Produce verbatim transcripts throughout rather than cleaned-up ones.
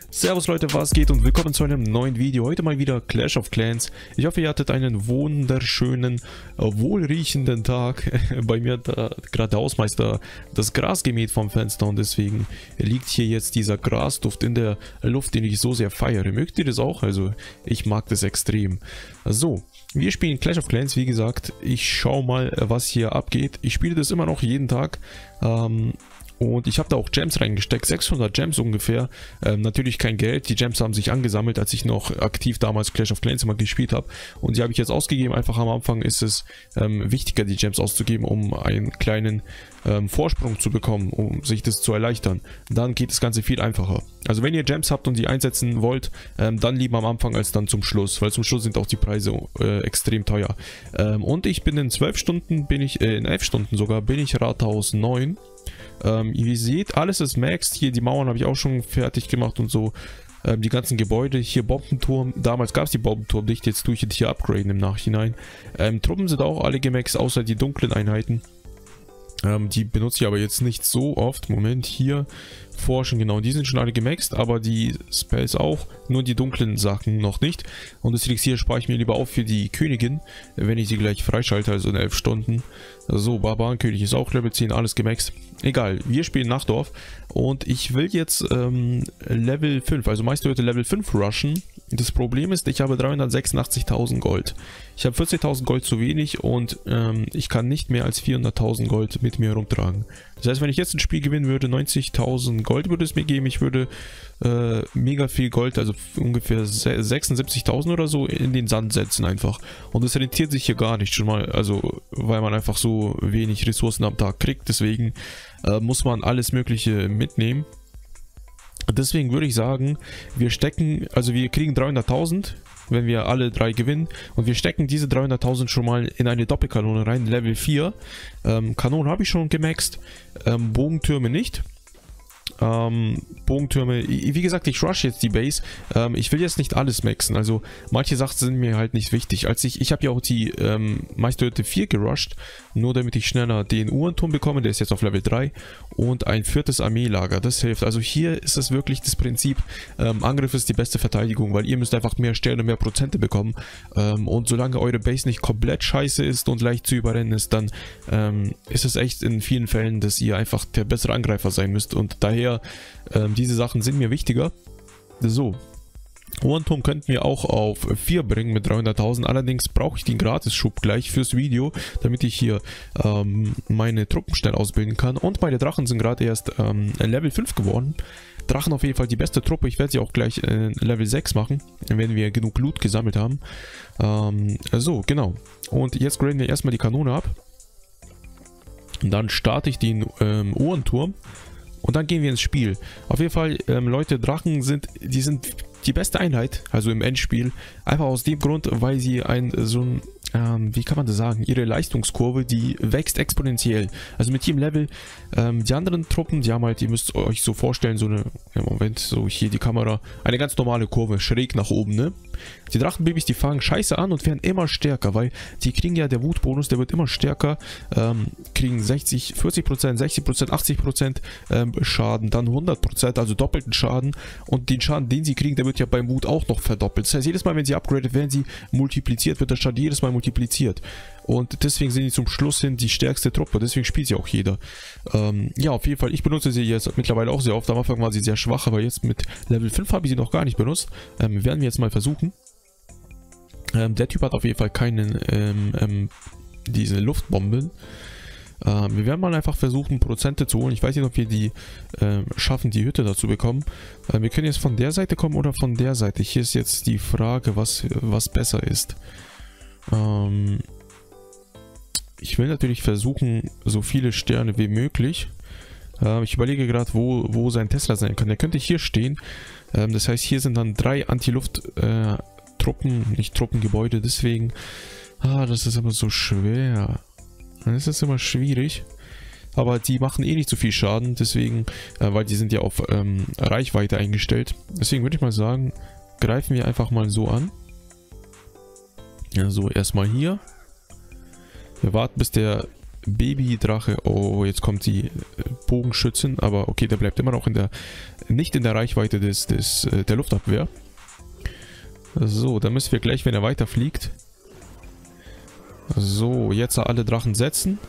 Servus Leute, was geht und willkommen zu einem neuen Video. Heute mal wieder Clash of Clans. Ich hoffe, ihr hattet einen wunderschönen, wohlriechenden Tag. Bei mir hat gerade der Hausmeister das Gras gemäht vom Fenster und deswegen liegt hier jetzt dieser Grasduft in der Luft, den ich so sehr feiere. Mögt ihr das auch? Also ich mag das extrem. So, wir spielen Clash of Clans, wie gesagt. Ich schaue mal, was hier abgeht. Ich spiele das immer noch jeden Tag. Ähm... Und ich habe da auch Gems reingesteckt, sechshundert Gems ungefähr. Ähm, natürlich kein Geld, die Gems haben sich angesammelt, als ich noch aktiv damals Clash of Clans immer gespielt habe. Und die habe ich jetzt ausgegeben, einfach am Anfang ist es ähm, wichtiger, die Gems auszugeben, um einen kleinen ähm, Vorsprung zu bekommen, um sich das zu erleichtern. Dann geht das Ganze viel einfacher. Also wenn ihr Gems habt und die einsetzen wollt, ähm, dann lieber am Anfang als dann zum Schluss, weil zum Schluss sind auch die Preise äh, extrem teuer. Ähm, und ich bin in zwölf Stunden, bin ich, äh, in elf Stunden sogar, bin ich Rathaus neun. Ähm, ihr seht, alles ist maxed. Hier die Mauern habe ich auch schon fertig gemacht und so. Ähm, die ganzen Gebäude. Hier Bombenturm. Damals gab es die Bombenturm nicht. Jetzt tue ich jetzt hier upgraden im Nachhinein. Ähm, Truppen sind auch alle gemaxt, außer die dunklen Einheiten. Ähm, die benutze ich aber jetzt nicht so oft. Moment, hier forschen, genau, die sind schon alle gemaxt, aber die Spells auch, nur die dunklen Sachen noch nicht. Und das Elixier spare ich mir lieber auf für die Königin, wenn ich sie gleich freischalte, also in elf Stunden. So, Barbarenkönig ist auch Level zehn, alles gemaxt. Egal, wir spielen Nachdorf und ich will jetzt ähm, Level fünf, also meiste Leute Level fünf rushen. Das Problem ist, ich habe dreihundertsechsundachtzigtausend Gold. Ich habe vierzigtausend Gold zu wenig und ähm, ich kann nicht mehr als vierhunderttausend Gold mit mir herumtragen. Das heißt, wenn ich jetzt ein Spiel gewinnen würde, neunzigtausend Gold würde es mir geben. Ich würde äh, mega viel Gold, also ungefähr sechsundsiebzigtausend oder so, in den Sand setzen einfach. Und das rentiert sich hier gar nicht schon mal, also weil man einfach so wenig Ressourcen am Tag kriegt. Deswegen äh, muss man alles Mögliche mitnehmen. Deswegen würde ich sagen, wir stecken, also wir kriegen dreihunderttausend, wenn wir alle drei gewinnen. Und wir stecken diese dreihunderttausend schon mal in eine Doppelkanone rein, Level vier. Ähm, Kanonen habe ich schon gemaxt, ähm, Bogentürme nicht. Ähm, Bogentürme, wie gesagt, ich rush jetzt die Base. Ähm, ich will jetzt nicht alles maxen, also manche Sachen sind mir halt nicht wichtig. Als ich, ich habe ja auch die ähm, Meisterhütte vier gerusht, nur damit ich schneller den Uhrenturm bekomme, der ist jetzt auf Level drei und ein viertes Armeelager, das hilft. Also hier ist es wirklich das Prinzip, ähm, Angriff ist die beste Verteidigung, weil ihr müsst einfach mehr Sterne, mehr Prozente bekommen ähm, und solange eure Base nicht komplett scheiße ist und leicht zu überrennen ist, dann ähm, ist es echt in vielen Fällen, dass ihr einfach der bessere Angreifer sein müsst und daher ähm, diese Sachen sind mir wichtiger. So, Uhrenturm könnten wir auch auf vier bringen mit dreihunderttausend, allerdings brauche ich den Gratis-Schub gleich fürs Video, damit ich hier ähm, meine Truppen schnell ausbilden kann. Und meine Drachen sind gerade erst ähm, Level fünf geworden. Drachen auf jeden Fall die beste Truppe, ich werde sie auch gleich äh, Level sechs machen, wenn wir genug Loot gesammelt haben. Ähm, so, genau. Und jetzt graden wir erstmal die Kanone ab. Und dann starte ich den ähm, Uhrenturm. Und dann gehen wir ins Spiel. Auf jeden Fall, ähm, Leute, Drachen sind, die sind die beste Einheit, also im Endspiel. Einfach aus dem Grund, weil sie ein, so ein, ähm, wie kann man das sagen, ihre Leistungskurve, die wächst exponentiell. Also mit jedem Level, ähm, die anderen Truppen, die haben halt, ihr müsst euch so vorstellen, so eine, im Moment, so hier die Kamera, eine ganz normale Kurve, schräg nach oben, ne? Die Drachenbabys, die fangen scheiße an und werden immer stärker, weil die kriegen ja, der Wutbonus, der wird immer stärker, ähm, kriegen sechzig, vierzig Prozent, sechzig Prozent, achtzig Prozent ähm, Schaden, dann hundert Prozent, also doppelten Schaden und den Schaden, den sie kriegen, der wird ja beim Wut auch noch verdoppelt. Das heißt, jedes Mal, wenn sie upgradet, werden sie multipliziert, wird der Schaden jedes Mal multipliziert. Und deswegen sind die zum Schluss hin die stärkste Truppe, deswegen spielt sie auch jeder. Ähm, ja, auf jeden Fall, ich benutze sie jetzt mittlerweile auch sehr oft. Am Anfang war sie sehr schwach, aber jetzt mit Level fünf habe ich sie noch gar nicht benutzt. Ähm, werden wir jetzt mal versuchen. Ähm, der Typ hat auf jeden Fall keinen, ähm, ähm, diese Luftbomben. Ähm, wir werden mal einfach versuchen, Prozente zu holen. Ich weiß nicht, ob wir die ähm, schaffen, die Hütte dazu bekommen. Ähm, wir können jetzt von der Seite kommen oder von der Seite. Hier ist jetzt die Frage, was, was besser ist. Ähm... Ich will natürlich versuchen, so viele Sterne wie möglich. Ähm, ich überlege gerade, wo, wo sein Tesla sein kann. Der könnte hier stehen. Ähm, das heißt, hier sind dann drei Anti-Luft-Truppen, äh, nicht Truppengebäude. Deswegen, ah, das ist immer so schwer. Das ist immer schwierig. Aber die machen eh nicht so viel Schaden. Deswegen, äh, weil die sind ja auf ähm, Reichweite eingestellt. Deswegen würde ich mal sagen, greifen wir einfach mal so an. Ja, so erstmal hier. Wir warten, bis der Babydrache, oh, jetzt kommt die Bogenschützin, aber okay, der bleibt immer noch in der nicht in der Reichweite des, des, äh, der Luftabwehr. So, dann müssen wir gleich, wenn er weiterfliegt. So, jetzt alle Drachen setzen.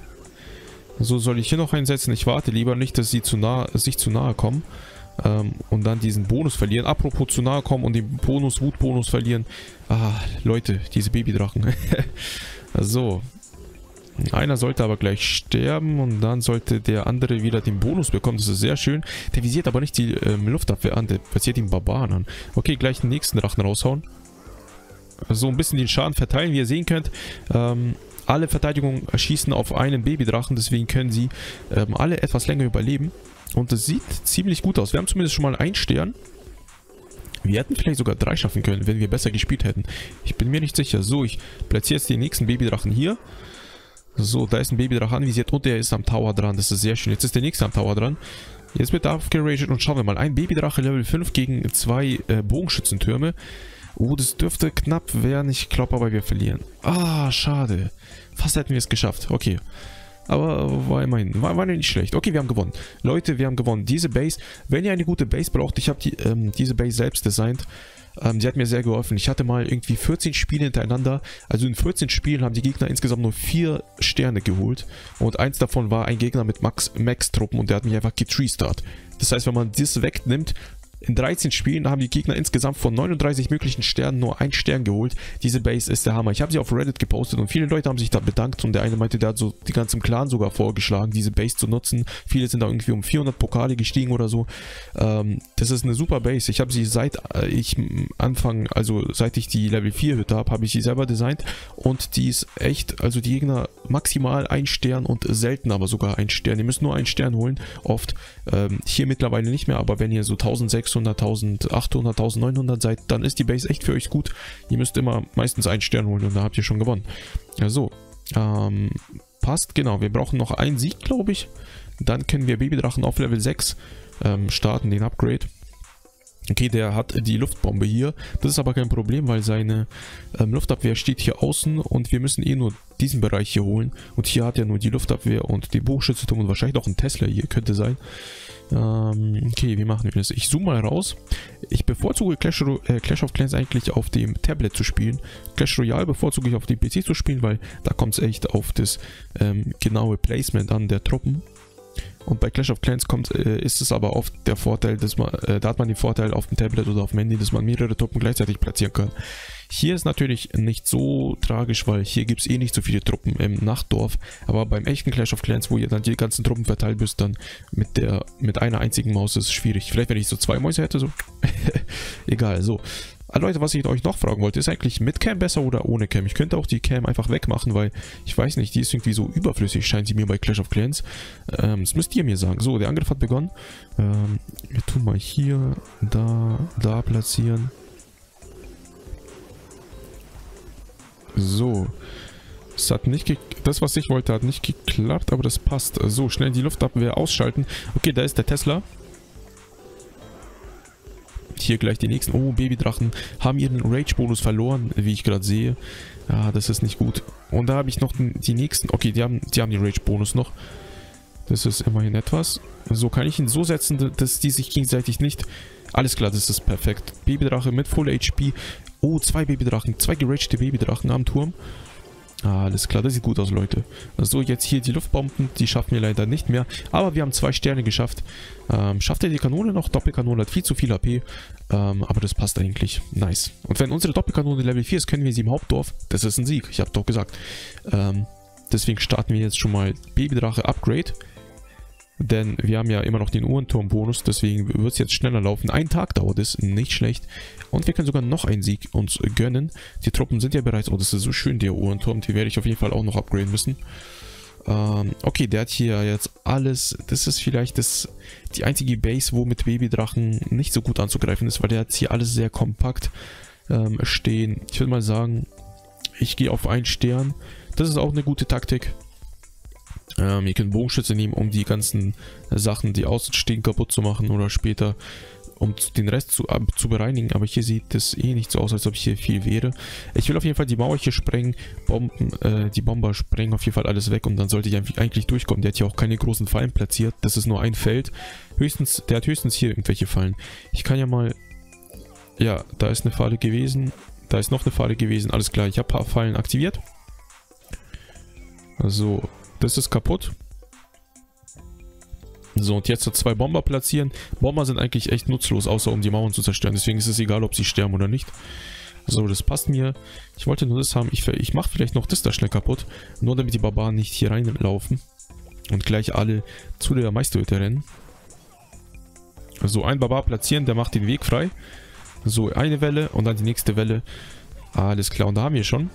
So, soll ich hier noch einsetzen? Ich warte lieber nicht, dass sie zu nah, sich zu nahe kommen. Ähm, und dann diesen Bonus verlieren. Apropos zu nahe kommen und den Bonus, Wutbonus verlieren. Ah, Leute, diese Babydrachen. So. Einer sollte aber gleich sterben und dann sollte der andere wieder den Bonus bekommen. Das ist sehr schön. Der visiert aber nicht die ähm, Luftabwehr an, der visiert den Barbaren an. Okay, gleich den nächsten Drachen raushauen. So ein bisschen den Schaden verteilen. Wie ihr sehen könnt, ähm, alle Verteidigungen schießen auf einen Babydrachen. Deswegen können sie ähm, alle etwas länger überleben. Und das sieht ziemlich gut aus. Wir haben zumindest schon mal einen Stern. Wir hätten vielleicht sogar drei schaffen können, wenn wir besser gespielt hätten. Ich bin mir nicht sicher. So, ich platziere jetzt den nächsten Babydrachen hier. So, da ist ein Babydrache anvisiert und der ist am Tower dran. Das ist sehr schön. Jetzt ist der nächste am Tower dran. Jetzt wird er aufgeraget und schauen wir mal. Ein Babydrache Level fünf gegen zwei äh, Bogenschützentürme. Oh, das dürfte knapp werden. Ich glaube aber, wir verlieren. Ah, schade. Fast hätten wir es geschafft. Okay. Aber war immerhin, war, war nicht schlecht. Okay, wir haben gewonnen. Leute, wir haben gewonnen. Diese Base, wenn ihr eine gute Base braucht, ich habe die, ähm, diese Base selbst designt. Ähm, die hat mir sehr geholfen. Ich hatte mal irgendwie vierzehn Spiele hintereinander. Also in vierzehn Spielen haben die Gegner insgesamt nur vier Sterne geholt. Und eins davon war ein Gegner mit Max, Max-Truppen und der hat mich einfach getreestart. Das heißt, wenn man das wegnimmt, in dreizehn Spielen haben die Gegner insgesamt von neununddreißig möglichen Sternen nur einen Stern geholt. Diese Base ist der Hammer. Ich habe sie auf Reddit gepostet und viele Leute haben sich da bedankt. Und der eine meinte, der hat so die ganzen Clan sogar vorgeschlagen, diese Base zu nutzen. Viele sind da irgendwie um vierhundert Pokale gestiegen oder so. Ähm, das ist eine super Base. Ich habe sie seit äh, ich Anfang, also seit ich die Level vier Hütte habe, habe ich sie selber designt. Und die ist echt, also die Gegner maximal ein Stern und selten aber sogar ein Stern. Ihr müsst nur einen Stern holen, oft. Ähm, hier mittlerweile nicht mehr, aber wenn ihr so eintausendsechshundert, eintausendachthundert, eintausendneunhundert seid, dann ist die Base echt für euch gut. Ihr müsst immer meistens einen Stern holen und da habt ihr schon gewonnen. Ja, so. Ähm, passt, genau. Wir brauchen noch einen Sieg, glaube ich. Dann können wir Babydrachen auf Level sechs ähm, starten, den Upgrade. Okay, der hat die Luftbombe hier. Das ist aber kein Problem, weil seine ähm, Luftabwehr steht hier außen und wir müssen eh nur diesen Bereich hier holen. Und hier hat er nur die Luftabwehr und den Bogenschützenturm und wahrscheinlich auch ein Tesla hier, könnte sein. Ähm, okay, wie machen wir das? Ich zoome mal raus. Ich bevorzuge Clash, äh, Clash of Clans eigentlich auf dem Tablet zu spielen. Clash Royale bevorzuge ich auf dem P C zu spielen, weil da kommt es echt auf das ähm, genaue Placement an der Truppen. Und bei Clash of Clans kommt, äh, ist es aber oft der Vorteil, dass man, äh, da hat man den Vorteil auf dem Tablet oder auf dem Handy, dass man mehrere Truppen gleichzeitig platzieren kann. Hier ist natürlich nicht so tragisch, weil hier gibt es eh nicht so viele Truppen im Nachtdorf. Aber beim echten Clash of Clans, wo ihr dann die ganzen Truppen verteilt bist, dann mit der mit einer einzigen Maus ist es schwierig. Vielleicht, wenn ich so zwei Mäuse hätte, so. Egal, so. Leute, was ich euch noch fragen wollte, ist eigentlich mit Cam besser oder ohne Cam? Ich könnte auch die Cam einfach wegmachen, weil ich weiß nicht, die ist irgendwie so überflüssig, scheint sie mir bei Clash of Clans. Ähm, das müsst ihr mir sagen. So, der Angriff hat begonnen. Ähm, wir tun mal hier, da, da platzieren. So. Es hat nicht ge das, was ich wollte, hat nicht geklappt, aber das passt. So, schnell die Luftabwehr ausschalten. Okay, da ist der Tesla. Hier gleich die nächsten. Oh, Babydrachen haben ihren Rage-Bonus verloren, wie ich gerade sehe. Ja, das ist nicht gut. Und da habe ich noch die nächsten. Okay, die haben, die haben den Rage-Bonus noch. Das ist immerhin etwas. So kann ich ihn so setzen, dass die sich gegenseitig nicht... Alles klar, das ist perfekt. Babydrache mit Full H P. Oh, zwei Babydrachen. Zwei geragte Babydrachen am Turm. Ah, alles klar, das sieht gut aus, Leute. So, jetzt hier die Luftbomben, die schaffen wir leider nicht mehr. Aber wir haben zwei Sterne geschafft. Ähm, schafft er die Kanone noch? Doppelkanone hat viel zu viel H P. Ähm, aber das passt eigentlich. Nice. Und wenn unsere Doppelkanone Level vier ist, können wir sie im Hauptdorf. Das ist ein Sieg, ich habe doch gesagt. Ähm, deswegen starten wir jetzt schon mal Babydrache Upgrade. Denn wir haben ja immer noch den Uhrenturm-Bonus, deswegen wird es jetzt schneller laufen. Ein Tag dauert es, nicht schlecht. Und wir können sogar noch einen Sieg uns gönnen. Die Truppen sind ja bereits... Oh, das ist so schön, der Uhrenturm. Die werde ich auf jeden Fall auch noch upgraden müssen. Ähm, okay, der hat hier jetzt alles... Das ist vielleicht das, die einzige Base, wo mit Babydrachen nicht so gut anzugreifen ist, weil der hat hier alles sehr kompakt ähm, stehen. Ich würde mal sagen, ich gehe auf einen Stern. Das ist auch eine gute Taktik. Ähm, ihr könnt Bogenschütze nehmen, um die ganzen Sachen, die außen stehen, kaputt zu machen oder später um den Rest zu, ab, zu bereinigen. Aber hier sieht es eh nicht so aus, als ob hier viel wäre. Ich will auf jeden Fall die Mauer hier sprengen, Bomben, äh, die Bomber sprengen auf jeden Fall alles weg und dann sollte ich eigentlich durchkommen. Der hat hier auch keine großen Fallen platziert. Das ist nur ein Feld. Höchstens, der hat höchstens hier irgendwelche Fallen. Ich kann ja mal... Ja, da ist eine Falle gewesen. Da ist noch eine Falle gewesen. Alles klar, ich habe ein paar Fallen aktiviert. So, das ist kaputt. So, und jetzt so zwei Bomber platzieren. Bomber sind eigentlich echt nutzlos, außer um die Mauern zu zerstören. Deswegen ist es egal, ob sie sterben oder nicht. So, das passt mir. Ich wollte nur das haben. Ich, ich mache vielleicht noch das da schnell kaputt. Nur damit die Barbaren nicht hier reinlaufen. Und gleich alle zu der Meisterhütte rennen. So, ein Barbar platzieren, der macht den Weg frei. So, eine Welle und dann die nächste Welle. Alles klar, und da haben wir schon.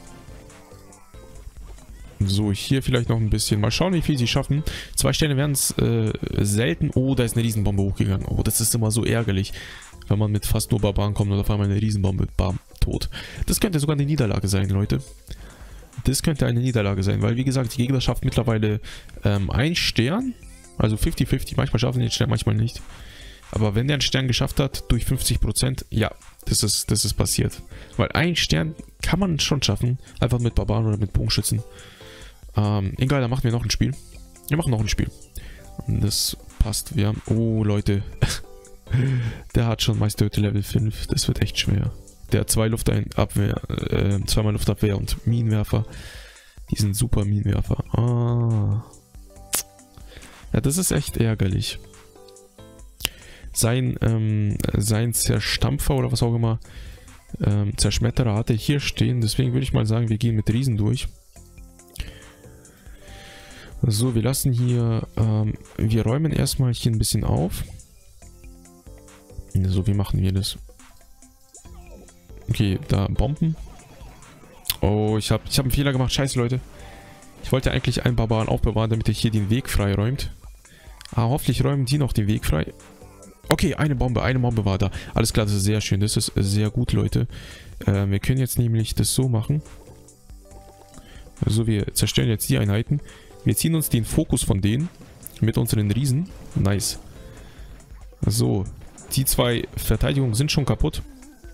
So, hier vielleicht noch ein bisschen. Mal schauen, wie viel sie schaffen. Zwei Sterne werden es äh, selten. Oh, da ist eine Riesenbombe hochgegangen. Oh, das ist immer so ärgerlich, wenn man mit fast nur Barbaren kommt und auf einmal eine Riesenbombe, bam, tot. Das könnte sogar eine Niederlage sein, Leute. Das könnte eine Niederlage sein, weil wie gesagt, die Gegner schaffen mittlerweile ähm, einen Stern. Also fünfzig fünfzig. Manchmal schaffen die den Stern, manchmal nicht. Aber wenn der einen Stern geschafft hat, durch fünfzig Prozent, ja, das ist, das ist passiert. Weil ein Stern kann man schon schaffen. Einfach mit Barbaren oder mit Bogenschützen. Ähm, egal, dann machen wir noch ein Spiel. Wir machen noch ein Spiel. Und das passt. Wir haben... Oh, Leute. Der hat schon Meisterhütte Level fünf. Das wird echt schwer. Der hat zwei Luftabwehr, äh, zweimal Luftabwehr und Minenwerfer. Die sind super Minenwerfer. Ah. Ja, das ist echt ärgerlich. Sein, ähm, sein Zerstampfer oder was auch immer, ähm, Zerschmetterer hatte hier stehen. Deswegen würde ich mal sagen, wir gehen mit Riesen durch. So, wir lassen hier, ähm, wir räumen erstmal hier ein bisschen auf. So, wie machen wir das? Okay, da Bomben. Oh, ich habe ich hab einen Fehler gemacht. Scheiße, Leute. Ich wollte eigentlich einen Barbaren aufbewahren, damit er hier den Weg frei räumt. Ah, hoffentlich räumen die noch den Weg frei. Okay, eine Bombe, eine Bombe war da. Alles klar, das ist sehr schön. Das ist sehr gut, Leute. Äh, wir können jetzt nämlich das so machen. Also, wir zerstören jetzt die Einheiten. Wir ziehen uns den Fokus von denen mit unseren Riesen. Nice. So, die zwei Verteidigungen sind schon kaputt.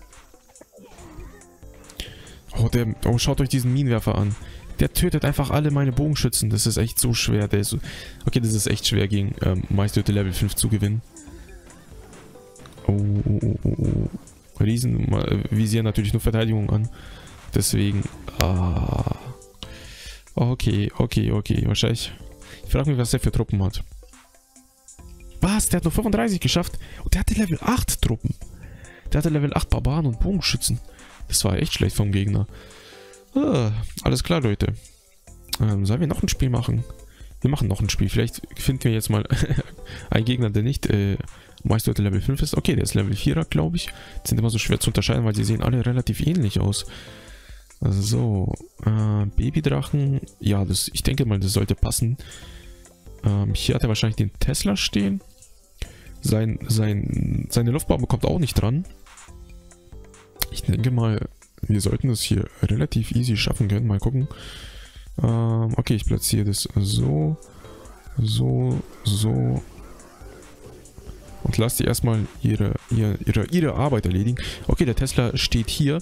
Oh, der, oh, schaut euch diesen Minenwerfer an. Der tötet einfach alle meine Bogenschützen. Das ist echt so schwer. Der ist so, okay, das ist echt schwer gegen ähm, Meisterhütte Level fünf zu gewinnen. Oh, oh, oh, oh, oh. Riesen äh, visieren natürlich nur Verteidigung an. Deswegen, ah... Okay, okay, okay. Wahrscheinlich. Ich frage mich, was der für Truppen hat. Was? Der hat nur fünfunddreißig geschafft. Und der hatte Level acht Truppen. Der hatte Level acht Barbaren und Bogenschützen. Das war echt schlecht vom Gegner. Ah, alles klar, Leute. Ähm, sollen wir noch ein Spiel machen? Wir machen noch ein Spiel. Vielleicht finden wir jetzt mal einen Gegner, der nicht äh, Meisterhütte Level fünf ist. Okay, der ist Level vierer, glaube ich. Die sind immer so schwer zu unterscheiden, weil sie sehen alle relativ ähnlich aus. So, äh, Babydrachen, ja, das, ich denke mal, das sollte passen. Ähm, hier hat er wahrscheinlich den Tesla stehen. Sein, sein, seine Luftbombe kommt auch nicht dran. Ich denke mal, wir sollten das hier relativ easy schaffen können. Mal gucken. Ähm, okay, ich platziere das so, so, so. Und lasse die erstmal ihre, ihre, ihre, ihre Arbeit erledigen. Okay, der Tesla steht hier.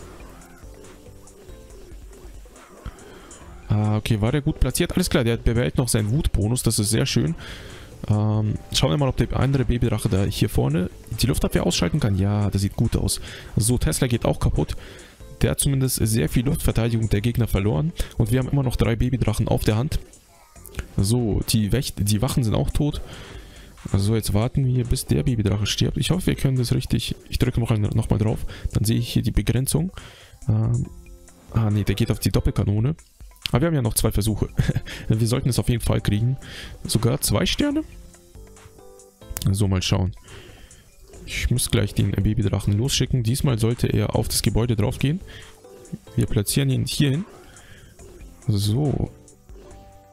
Ah, okay, war der gut platziert? Alles klar, der behält noch seinen Wutbonus, das ist sehr schön. Ähm, schauen wir mal, ob der andere Babydrache da hier vorne die Luftabwehr ausschalten kann. Ja, das sieht gut aus. So, Tesla geht auch kaputt. Der hat zumindest sehr viel Luftverteidigung der Gegner verloren. Und wir haben immer noch drei Babydrachen auf der Hand. So, die, Wächt die Wachen sind auch tot. Also jetzt warten wir, bis der Babydrache stirbt. Ich hoffe, wir können das richtig... Ich drücke noch, noch mal drauf. Dann sehe ich hier die Begrenzung. Ähm, ah, nee, der geht auf die Doppelkanone. Aber wir haben ja noch zwei Versuche. Wir sollten es auf jeden Fall kriegen. Sogar zwei Sterne? So, mal schauen. Ich muss gleich den Babydrachen losschicken. Diesmal sollte er auf das Gebäude drauf gehen. Wir platzieren ihn hier hin. So.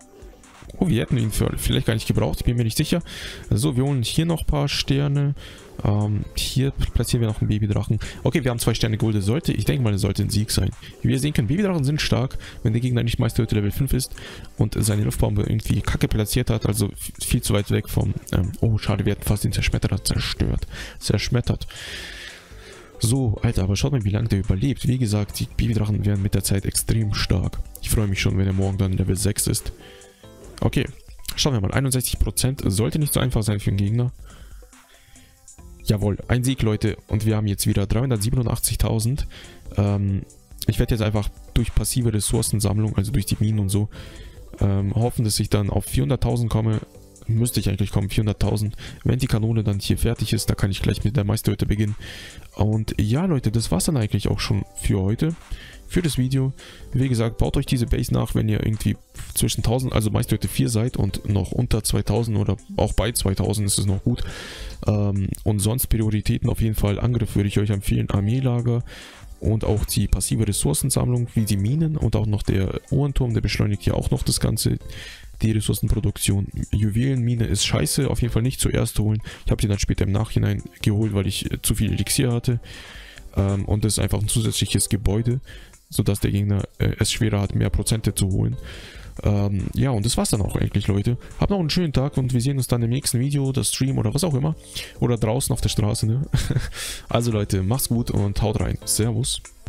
Oh, wir hätten ihn für vielleicht gar nicht gebraucht. Ich bin mir nicht sicher. So, wir holen hier noch ein paar Sterne. Ähm, hier platzieren wir noch einen Babydrachen. Okay, wir haben zwei Sterne Gold. Sollte, ich denke mal, das sollte ein Sieg sein. Wie wir sehen können, Babydrachen sind stark, wenn der Gegner nicht Meisterhütte Level fünf ist und seine Luftbombe irgendwie kacke platziert hat, also viel zu weit weg vom... Ähm, oh, schade, wir hatten fast den Zerschmetterer zerstört. Zerschmettert. So, Alter, aber schaut mal, wie lange der überlebt. Wie gesagt, die Babydrachen werden mit der Zeit extrem stark. Ich freue mich schon, wenn er morgen dann Level sechs ist. Okay, schauen wir mal. einundsechzig Prozent sollte nicht so einfach sein für den Gegner. Jawohl, ein Sieg, Leute. Und wir haben jetzt wieder dreihundertsiebenundachtzigtausend. Ähm, ich werde jetzt einfach durch passive Ressourcensammlung, also durch die Minen und so, ähm, hoffen, dass ich dann auf vierhunderttausend komme. Müsste ich eigentlich kommen, vierhunderttausend. Wenn die Kanone dann hier fertig ist, da kann ich gleich mit der Meisterhütte beginnen. Und ja, Leute, das war's dann eigentlich auch schon für heute. Für das Video. Wie gesagt, baut euch diese Base nach, wenn ihr irgendwie zwischen tausend, also Meisterhütte vier seid und noch unter zweitausend oder auch bei zweitausend ist es noch gut. Ähm, und sonst Prioritäten auf jeden Fall. Angriff würde ich euch empfehlen, Armeelager. Und auch die passive Ressourcensammlung, wie die Minen und auch noch der Uhrenturm, der beschleunigt ja auch noch das Ganze. Die Ressourcenproduktion. Juwelenmine ist scheiße, auf jeden Fall nicht zuerst holen. Ich habe die dann später im Nachhinein geholt, weil ich zu viel Elixier hatte. Ähm, und das ist einfach ein zusätzliches Gebäude, sodass der Gegner äh, es schwerer hat, mehr Prozente zu holen. Ähm, ja, und das war's dann auch eigentlich, Leute. Habt noch einen schönen Tag und wir sehen uns dann im nächsten Video, das Stream oder was auch immer. Oder draußen auf der Straße, ne? Also Leute, macht's gut und haut rein. Servus.